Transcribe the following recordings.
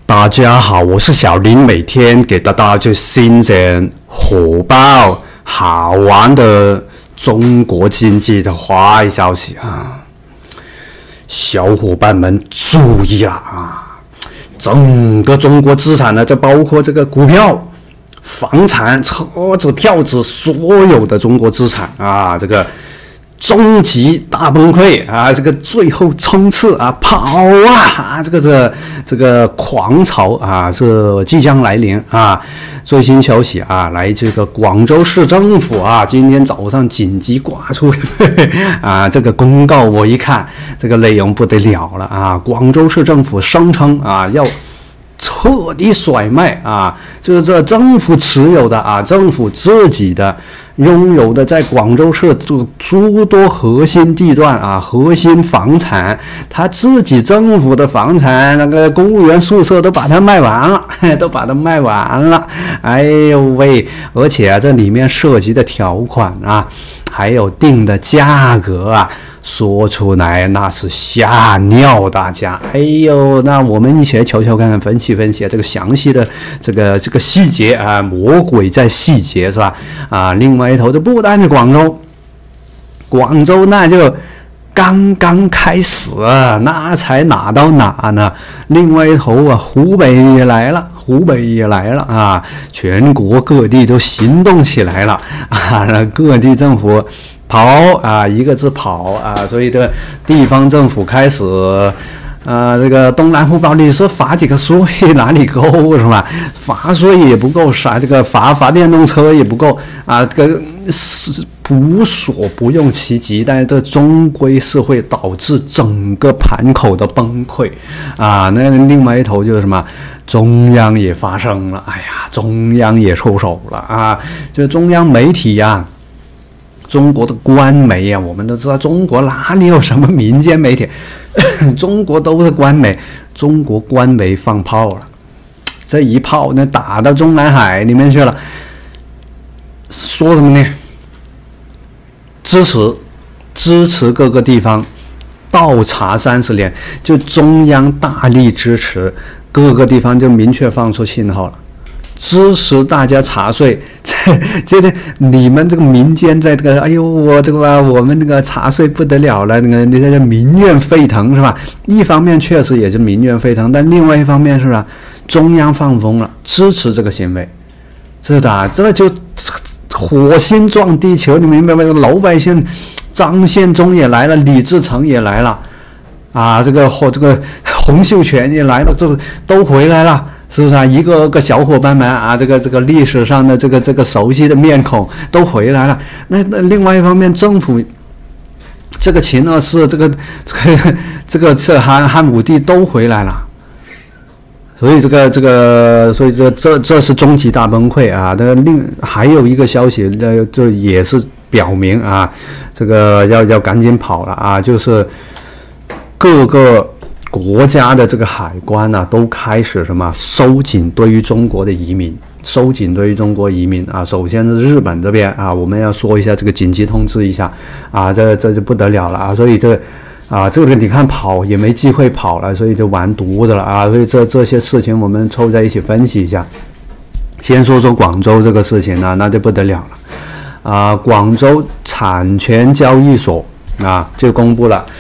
大家好，我是小林，每天给大家最新鲜、火爆、好玩的中国经济的坏消息啊！小伙伴们注意了啊！整个中国资产呢，就包括这个股票、房产、车子、票子，所有的中国资产啊，这个终极大崩溃啊！这个最后冲刺啊，跑啊！这个狂潮啊，是即将来临啊！最新消息啊，来这个广州市政府啊，今天早上紧急挂出啊这个公告，我一看这个内容不得了了啊！广州市政府声称啊，要彻底甩卖啊，就是这政府持有的啊，政府自己的拥有的，在广州市诸多核心地段啊，核心房产，他自己政府的房产，那个公务员宿舍都把它卖完了，都把它卖完了。哎呦喂！而且啊，这里面涉及的条款啊，还有定的价格啊，说出来那是吓尿大家。哎呦，那我们一起来瞧瞧看看，分析分析这个详细的这个细节啊，魔鬼在细节是吧？啊，另外一头就不单是广州那就刚刚开始，那才哪到哪呢？另外一头啊，湖北也来了啊！全国各地都行动起来了啊！各地政府跑啊，一个字跑啊！所以这个地方政府开始。这个东南互保，你说罚几个税哪里够是吧？罚税也不够，这个罚电动车也不够啊！这个是无所不用其极，但是这终归是会导致整个盘口的崩溃啊！那另外一头就是什么？中央也发声了，哎呀，中央也出手了啊！就中央媒体呀。中国的官媒啊，我们都知道，中国哪里有什么民间媒体？中国都是官媒，中国官媒放炮了，这一炮那打到中南海里面去了。说什么呢？支持各个地方倒查30年，就中央大力支持各个地方，就明确放出信号了。支持大家查税，这你们这个民间在这个，哎呦，我们这个查税不得了了，那个这民怨沸腾是吧？一方面确实也是民怨沸腾，但另外一方面是吧？中央放风了，支持这个行为，是的，这就火星撞地球，你明白吗？老百姓，张献忠也来了，李自成也来了，啊，这个洪秀全也来了，这个都回来了。是不是啊？一个个小伙伴们啊，这个历史上的这个熟悉的面孔都回来了。那另外一方面，政府这个秦二世，这个汉武帝都回来了。所以这是终极大崩溃啊！还有一个消息，这也是表明啊，这个要赶紧跑了啊！就是各个国家的这个海关啊，都开始什么收紧对于中国的移民，啊。首先是日本这边啊，我们要说一下这个紧急通知一下啊，这就不得了了啊！所以这个你看跑也没机会跑了，所以就完犊子了啊！所以这些事情我们凑在一起分析一下。先说说广州这个事情呢，那就不得了了啊！广州产权交易所啊就公布了。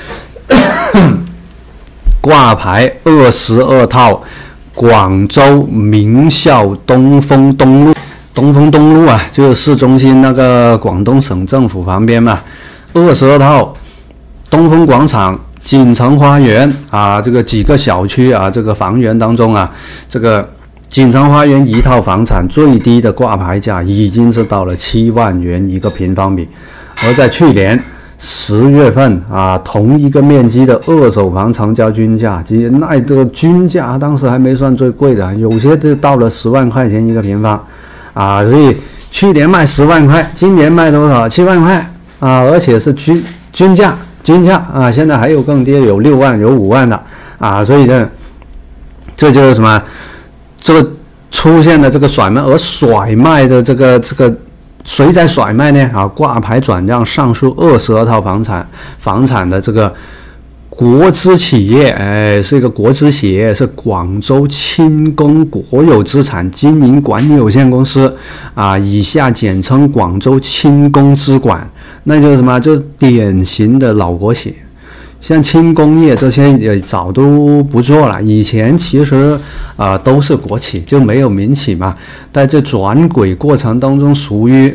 挂牌22套广州名校东风东路啊，就是市中心那个广东省政府旁边嘛，22套东风广场、锦城花园啊，这个几个小区啊，这个房源当中啊，这个锦城花园一套房产最低的挂牌价已经是到了7万元一个平方米，而在去年10月份啊，同一个面积的二手房成交均价，那这个均价当时还没算最贵的，有些就到了10万块钱一个平方啊，所以去年卖10万块，今年卖多少？7万块啊，而且是均价啊，现在还有更低，有6万，有5万的啊，所以呢，这就是什么？这个出现了这个甩卖，而甩卖的这个。谁在甩卖呢？啊，挂牌转让上述22套房产的这个国资企业，是一个国资企业，是广州轻工国有资产经营管理有限公司啊，以下简称广州轻工资管，那就是什么？就是典型的老国企。像轻工业这些也早都不做了，以前其实都是国企，就没有民企嘛。在这转轨过程当中，属于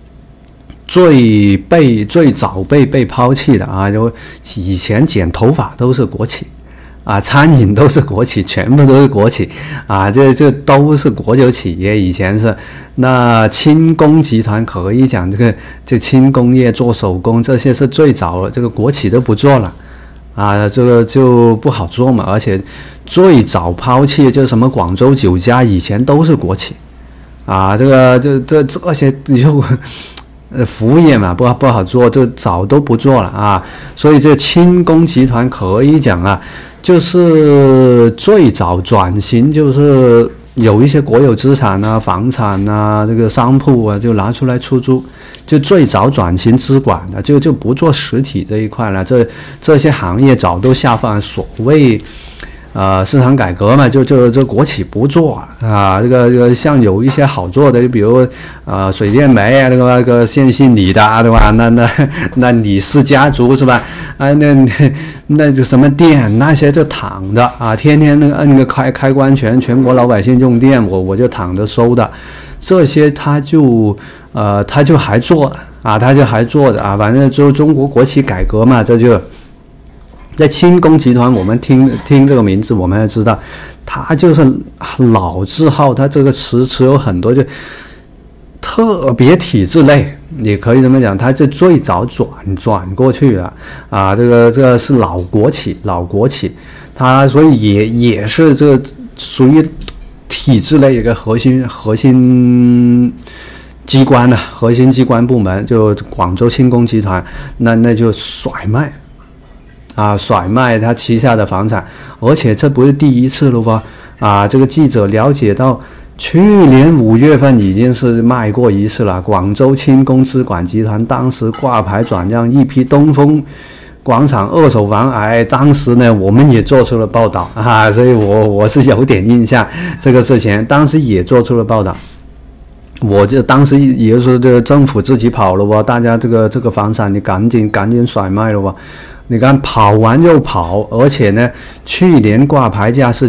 最早被抛弃的啊，就以前剪头发都是国企啊，餐饮都是国企，全部都是国企啊，这都是国有企业。以前是那轻工集团可以讲这轻工业做手工这些是最早这个国企都不做了。啊，这个就不好做嘛，而且最早抛弃就什么广州酒家，以前都是国企，啊，这些就服务业嘛，不好做，就早都不做了啊。所以这轻工集团可以讲啊，就是最早转型，就是有一些国有资产啊、房产啊、这个商铺啊，就拿出来出租。就最早转型资管的，就不做实体这一块了。这些行业早都下放，所谓市场改革嘛，就国企不做啊。这个像有一些好做的，就比如水电煤啊，那个姓李的，对吧？那李氏家族是吧？啊，那就什么电那些就躺着啊，天天那个摁个开关权，全国老百姓用电，我就躺着收的。这些他就还做啊，啊，反正就中国国企改革嘛，这就在轻工集团，我们听这个名字，我们也知道，它就是老字号，它这个词有很多，就特别体制类，也可以这么讲，它是最早转过去的啊，这个是老国企，它所以也是这个属于体制类一个核心机关呢，核心机关部门就广州轻工集团，那就甩卖它旗下的房产，而且这不是第一次了吧？啊，这个记者了解到，去年5月份已经是卖过一次了。广州轻工资管集团当时挂牌转让一批东风广场二手房，当时呢我们也做出了报道啊，所以我是有点印象这个事情，当时也做出了报道。我就当时也就是说，这个政府自己跑了吧，大家这个房产你赶紧甩卖了吧。你看跑完又跑，而且呢，去年挂牌价是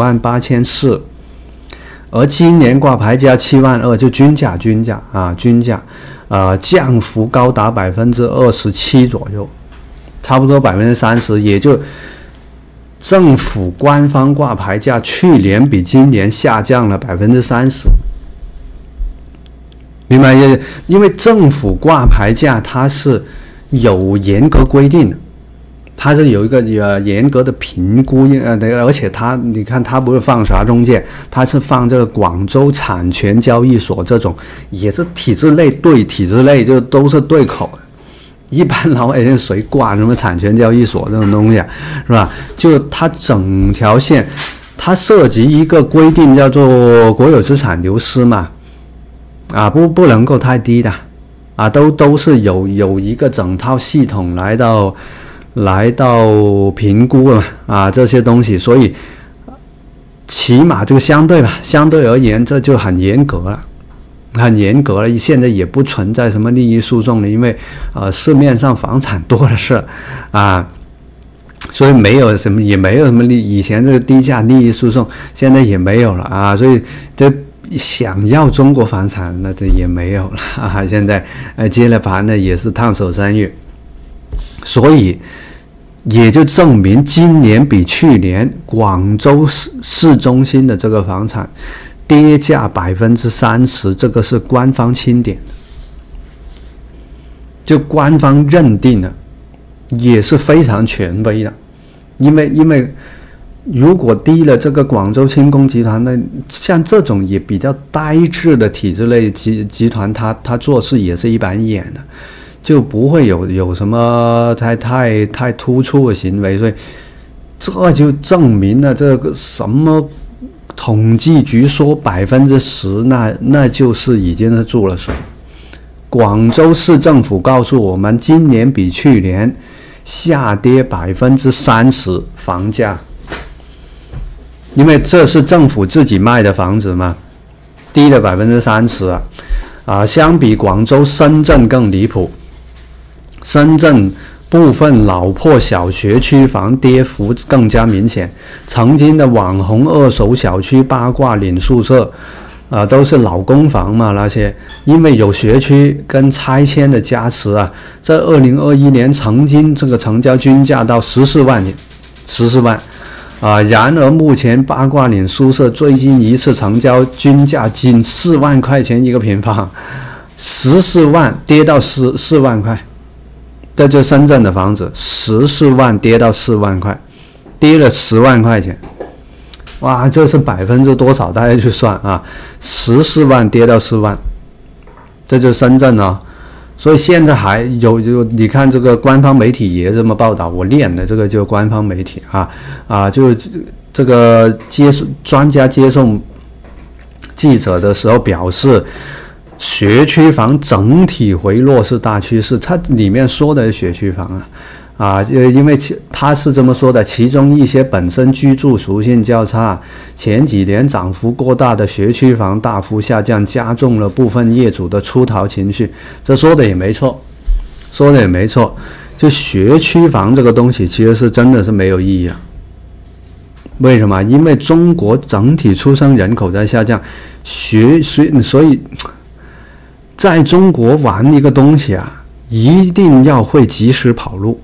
98400，而今年挂牌价72000，就均价降幅高达27%左右，差不多30%，也就政府官方挂牌价去年比今年下降了30%。明白？因为政府挂牌价它是有严格规定的，它是有一个严格的评估，而且你看它不是放啥中介，它是放这个广州产权交易所这种，也是体制内对体制内，就都是对口的。一般老百姓谁挂什么产权交易所这种东西啊，是吧？就它整条线，它涉及一个规定叫做国有资产流失嘛。啊，不能够太低的，啊，都是有一个整套系统来到评估了啊，这些东西，所以起码这个相对而言，这就很严格了，现在也不存在什么利益诉讼了，因为市面上房产多的是啊，所以也没有什么以前这个低价利益诉讼，现在也没有了啊，所以这。想要中国房产，那这也没有了啊！现在接了盘呢，也是烫手山芋，所以也就证明今年比去年广州市中心的这个房产跌价30%，这个是官方钦点的，就官方认定的，也是非常权威的，因为。如果低了这个广州轻工集团，那像这种也比较呆滞的体制类集团，他做事也是一板一眼的，就不会有什么太突出的行为，所以这就证明了这个什么统计局说10%，那就是已经是注了水。广州市政府告诉我们，今年比去年下跌30%房价，因为这是政府自己卖的房子嘛，低了30%相比广州、深圳更离谱。深圳部分老破小学区房跌幅更加明显，曾经的网红二手小区八卦岭宿舍都是老公房嘛，那些因为有学区跟拆迁的加持在2021年曾经这个成交均价到14万然而目前八卦岭宿舍最近一次成交均价仅4万块钱一个平方，14万跌到4万块，这就是深圳的房子，14万跌到4万块，跌了10万块钱。哇，这是%多少？大家去算14万跌到4万，这就是深圳所以现在还有你看这个官方媒体也这么报道，我念的这个就官方媒体就这个专家接送记者的时候表示，学区房整体回落是大趋势。它里面说的是学区房因为他是这么说的，其中一些本身居住属性较差，前几年涨幅过大的学区房大幅下降，加重了部分业主的出逃情绪。这说的也没错，就学区房这个东西其实是真的是没有意义为什么？因为中国整体出生人口在下降，所以在中国玩一个东西一定要会及时跑路。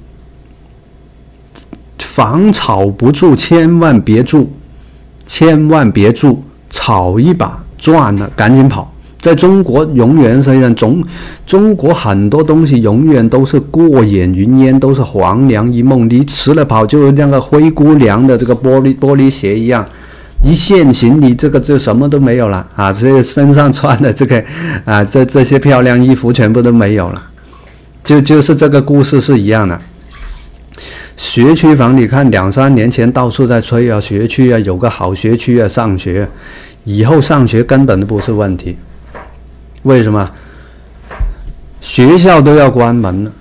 房炒不住，千万别住，炒一把赚了赶紧跑。在中国永远是这样，中国很多东西永远都是过眼云烟，都是黄粱一梦。你迟了跑，就像个灰姑娘的这个玻璃鞋一样，一现形你这个就什么都没有了这个身上穿的这个这些漂亮衣服全部都没有了，就是这个故事是一样的。学区房，你看2-3年前到处在吹学区有个好学区上学，以后上学根本都不是问题。为什么？学校都要关门了。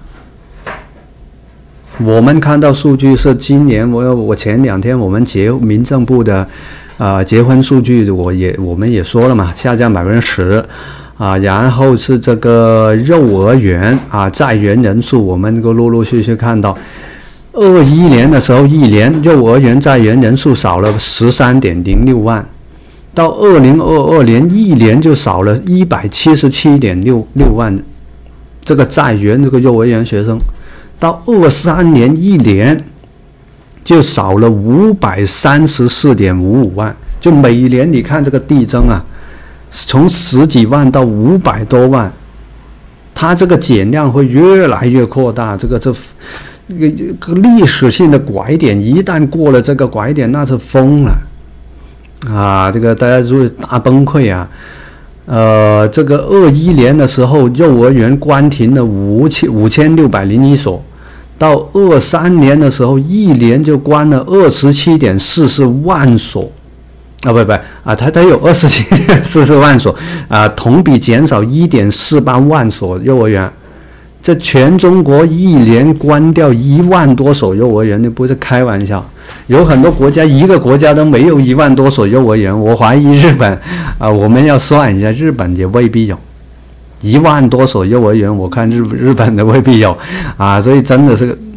我们看到数据是今年，我前2天我们民政部的结婚数据，我们也说了嘛，下降10%然后是这个幼儿园在园人数，我们都陆续看到。21年的时候，一年幼儿园在园人数少了13.06万，到2022年一年就少了177.66万，这个在园这个幼儿园学生，到23年一年就少了534.55万，就每年你看这个递增从10几万到500多万，它这个减量会越来越扩大，这个历史性的拐点，一旦过了这个拐点，那是疯了这个大家就会大崩溃这个21年的时候，幼儿园关停了5601所，到23年的时候，一年就关了27.44万所它有27.44万所同比减少1.48万所幼儿园。这全中国一年关掉1万多所幼儿园，那不是开玩笑。有很多国家，一个国家都没有1万多所幼儿园。我怀疑日本我们要算一下，日本也未必有1万多所幼儿园。我看日本的未必有所以真的是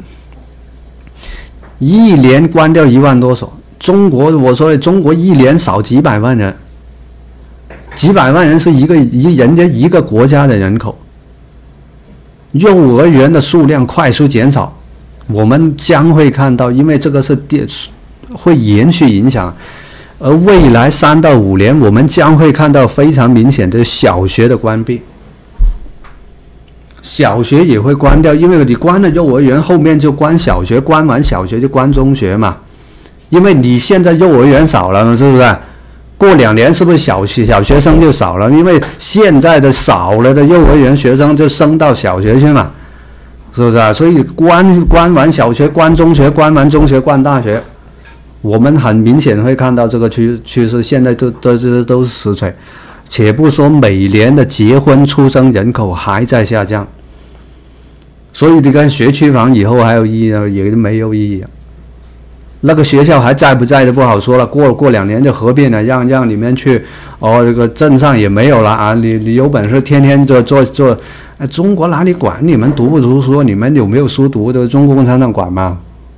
一年关掉1万多所。中国，我说中国一年少几百万人，几百万人是人家一个国家的人口。幼儿园的数量快速减少，我们将会看到，因为这个是会延续影响，而未来3到5年，我们将会看到非常明显的小学的关闭，小学也会关掉，因为你关了幼儿园，后面就关小学，关完小学就关中学嘛，因为你现在幼儿园少了，是不是？过2年是不是小学生就少了？因为现在的少了的幼儿园学生就升到小学去嘛，是不是所以关完小学，关中学，关完中学，关大学，我们很明显会看到这个趋势。现在都是实锤，且不说每年的结婚出生人口还在下降， 所以你看学区房以后还有意义啊，也没有意义啊。那个学校还在不在的不好说了，过2年就合并了，让你们去哦，这个镇上也没有了啊。你有本事天天做，中国哪里管你们读不读书？你们有没有书读的？中国共产党管吗？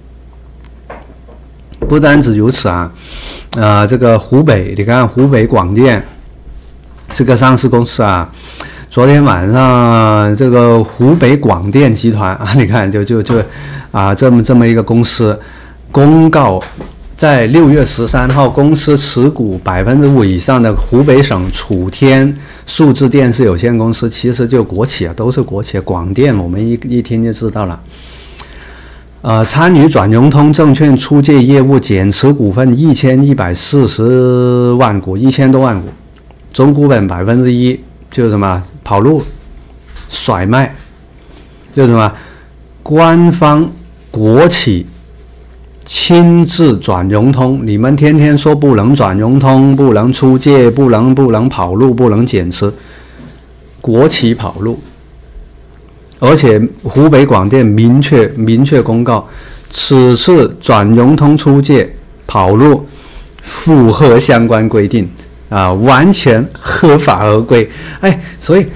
不单止如此啊，这个湖北，你看湖北广电这个上市公司啊，昨天晚上这个湖北广电集团啊，你看就啊这么一个公司公告，在6月13号，公司持股5%以上的湖北省楚天数字电视有限公司，其实就国企啊，都是国企，广电我们一听就知道了。参与转融通证券出借业务减持股份1140万股，1000多万股，总股本1%，就是什么跑路、甩卖，就是什么官方国企亲自转融通，你们天天说不能转融通，不能出借，不能跑路，不能减持，国企跑路。而且湖北广电明确公告，此次转融通出借跑路符合相关规定啊，完全合法合规。所以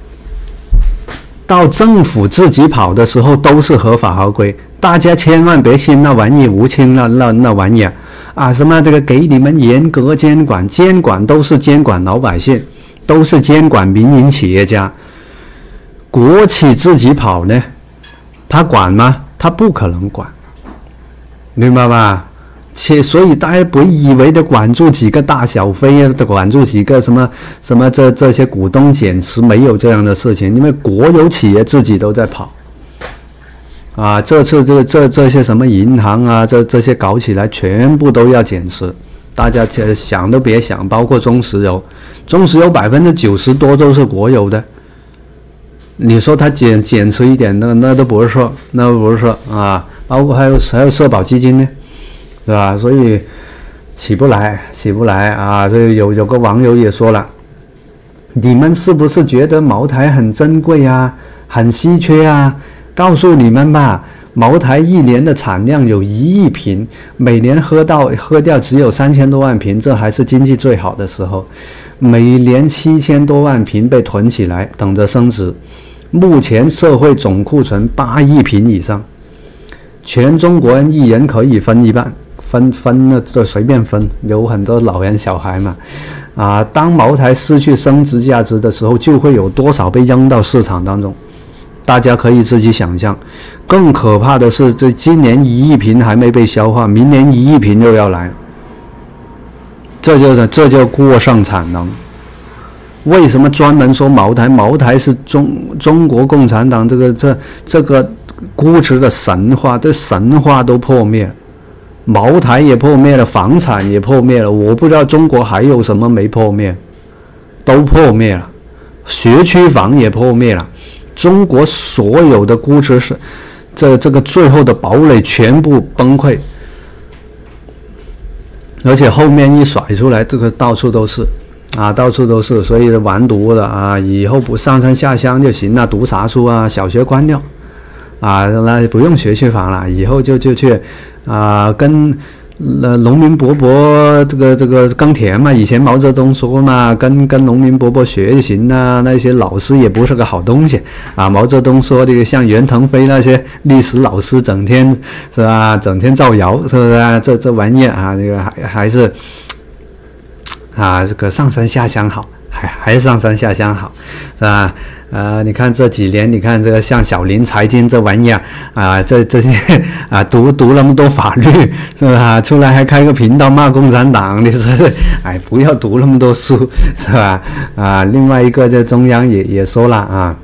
到政府自己跑的时候都是合法合规，大家千万别信那玩意无情那玩意啊！什么这个给你们严格监管，监管都是监管老百姓，都是监管民营企业家。国企自己跑呢，他管吗？他不可能管，明白吧？所以大家不以为的管住几个大小非啊，管住几个什么这些股东减持，没有这样的事情，因为国有企业自己都在跑啊。这次这些什么银行啊，这些搞起来全部都要减持，大家想都别想，包括中石油90%多都是国有的。你说他减持一点，那都不是事，啊！包括还有社保基金呢，对吧？所以起不来啊！所以有个网友也说了，你们是不是觉得茅台很珍贵啊，很稀缺啊？告诉你们吧，茅台1年的产量有1亿瓶，每年喝掉只有3000多万瓶，这还是经济最好的时候。每年7000多万瓶被囤起来，等着升值。目前社会总库存8亿瓶以上，全中国人1人可以分一半，分了就随便分，有很多老人小孩嘛。当茅台失去升值价值的时候，就会有多少被扔到市场当中，大家可以自己想象。更可怕的是，这今年1亿瓶还没被消化，明年1亿瓶又要来了。这就过剩产能。为什么专门说茅台？茅台是中国共产党这个估值的神话，这神话都破灭了，茅台也破灭了，房产也破灭了，我不知道中国还有什么没破灭，都破灭了，学区房也破灭了，中国所有的估值是这个最后的堡垒全部崩溃，而且后面一甩出来，这个到处都是。到处都是，所以完犊的啊！以后不上山下乡就行了，读啥书啊？小学关掉那不用学区房了，以后就去跟农民伯伯这个耕田嘛。以前毛泽东说嘛，跟农民伯伯学就行了。那些老师也不是个好东西毛泽东说这个像袁腾飞那些历史老师，整天是吧？整天造谣，是不是这玩意这个还是。这个上山下乡好，还是上山下乡好，是吧？你看这几年，你看这个像小林财经这玩意这些读那么多法律，是吧？出来还开个频道骂共产党，你说不要读那么多书，是吧？另外一个这中央也说了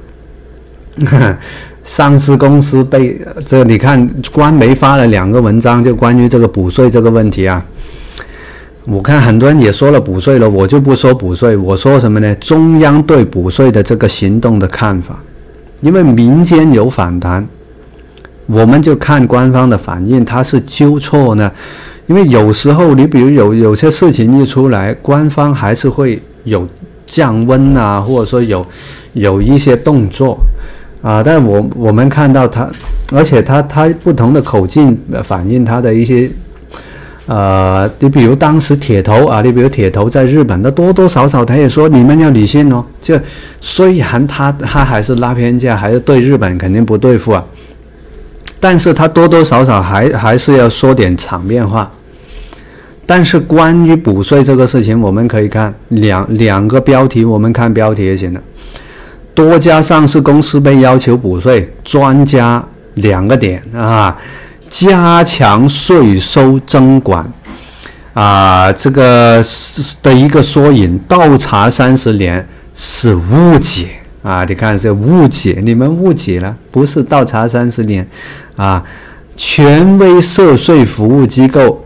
上市公司被你看官媒发了2个文章，就关于这个补税这个问题我看很多人也说了补税了，我就不说补税，我说什么呢？中央对补税的这个行动的看法，因为民间有反弹，我们就看官方的反应，它是纠错呢？因为有时候你比如有些事情一出来，官方还是会有降温或者说有一些动作但我们看到他，而且他不同的口径反映他的一些。你比如当时铁头啊，你比如铁头在日本的多多少少他也说你们要理性哦，就虽然他还是拉偏架，还是对日本肯定不对付啊，但是他多多少少还是要说点场面话。但是关于补税这个事情，我们可以看两个标题，我们看标题就行了。多家上市公司被要求补税，专家2个点啊。加强税收征管这个的一个缩影，倒查30年是误解你看这误解，你们误解了，不是倒查30年权威涉税服务机构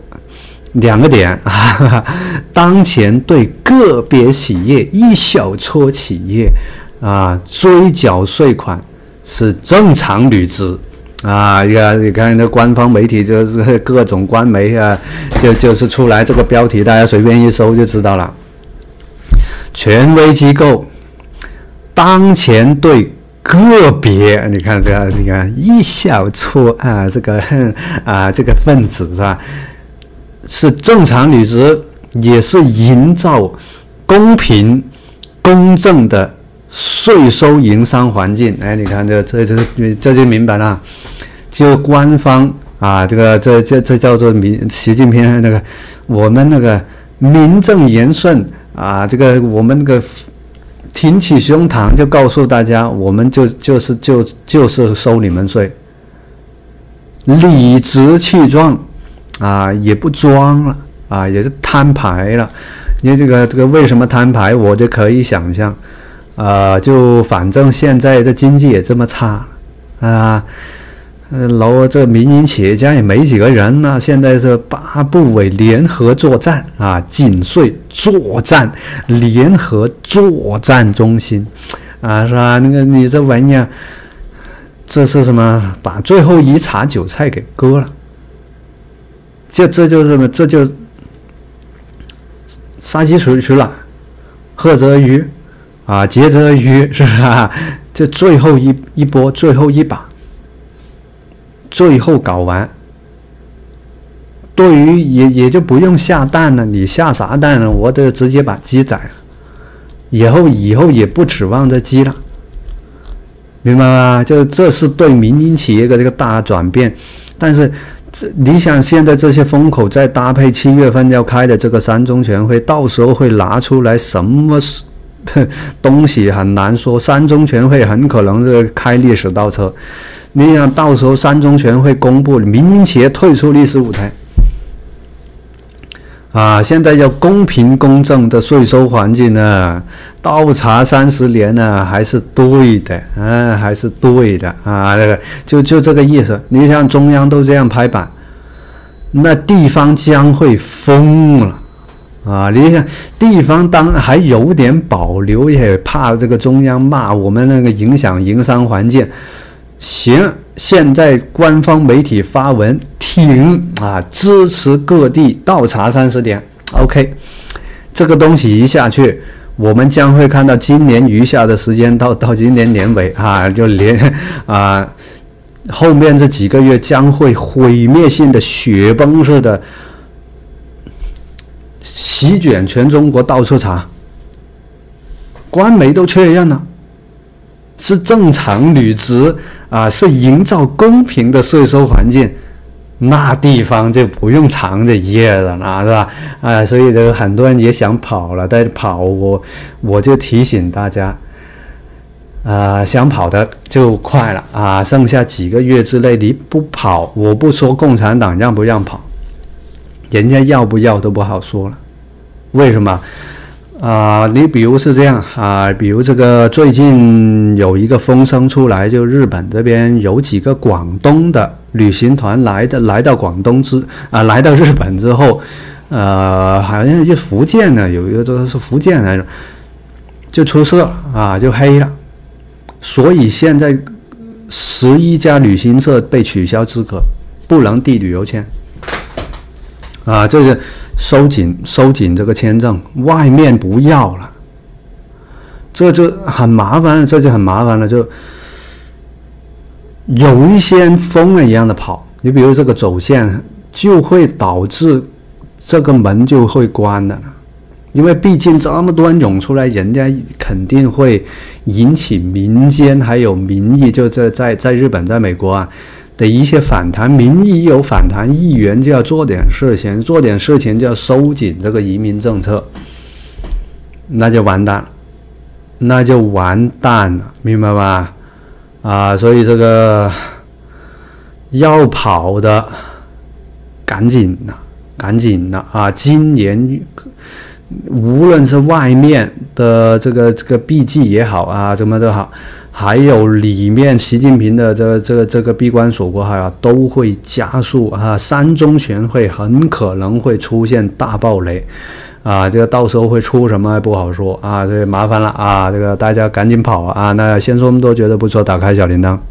2个点当前对个别企业一小撮企业追缴税款是正常履职。你看这官方媒体就是各种官媒就是出来这个标题，大家随便一搜就知道了。权威机构当前对个别，你看一小撮这个分子是吧，是正常履职，也是营造公平公正的税收营商环境。你看这就明白了。就官方这叫做习近平我们名正言顺我们挺起胸膛就告诉大家，我们就是收你们税，理直气壮也不装了也是摊牌了。因为这个为什么摊牌，我就可以想象就反正现在这经济也这么差这民营企业家也没几个人呢，现在是8部委联合作战紧税作战联合作战中心是吧？你这玩意儿，这是什么？把最后一茬韭菜给割了，这就是什么？这就杀鸡取卵，贺则鱼劫则鱼，是不是这最后一波，最后一把。最后搞完，对于也就不用下蛋了，你下啥蛋了？我就直接把鸡宰了，以后也不指望这鸡了，明白吗？就这是对民营企业的这个大转变。但是你想现在这些风口再搭配7月份要开的这个3中全会，到时候会拿出来什么东西很难说。3中全会很可能是开历史倒车。你想到时候3中全会公布民营企业退出历史舞台现在要公平公正的税收环境呢，倒查30年呢还是对的还是对的就这个意思。你想中央都这样拍板，那地方将会疯了你想地方当还有点保留，也怕这个中央骂我们影响营商环境。行，现在官方媒体发文挺支持各地倒查30年 OK， 这个东西一下去，我们将会看到今年余下的时间到今年年尾就后面这几个月将会毁灭性的雪崩式的席卷全中国，到处查，官媒都确认了是正常履职是营造公平的税收环境，那地方就不用藏着掖着了，是吧？所以很多人也想跑了，但是跑我就提醒大家，想跑的就快了剩下几个月之内你不跑，我不说共产党让不让跑，人家要不要都不好说了。为什么？你比如是这样比如这个最近有一个风声出来，就日本这边有几个广东的旅行团来到广东来到日本之后，好像是福建呢，有一个都是福建来着，就出事了就黑了，所以现在11家旅行社被取消资格，不能递旅游签就是收紧这个签证，外面不要了，这就很麻烦了， 有一些疯了一样的跑，你比如这个走线就会导致这个门就会关了，因为毕竟这么多人涌出来，人家肯定会引起民间还有民意，就在日本、在美国啊的一些反弹，民意有反弹，议员就要做点事情，做点事情就要收紧这个移民政策，那就完蛋了，那就完蛋了，明白吧？啊，所以这个要跑的，赶紧的啊！今年无论是外面的这个闭记也好啊，什么都好，还有里面习近平的这个闭关锁国啊，都会加速啊，三中全会很可能会出现大爆雷。啊，这个到时候会出什么不好说啊，这麻烦了啊，这个大家赶紧跑啊！那先说这么多，觉得不错，打开小铃铛。